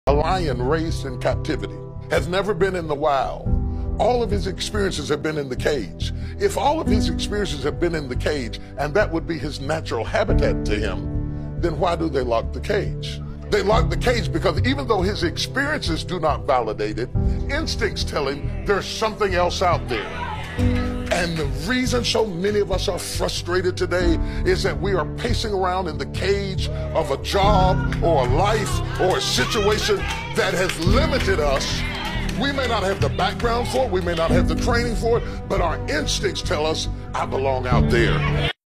A lion raised in captivity has never been in the wild. All of his experiences have been in the cage. If all of his experiences have been in the cage, and that would be his natural habitat to him, then why do they lock the cage? They lock the cage because even though his experiences do not validate it, instincts tell him there's something else out there. And the reason so many of us are frustrated today is that we are pacing around in the cage of a job or a life or a situation that has limited us. We may not have the background for it, we may not have the training for it, but our instincts tell us, I belong out there.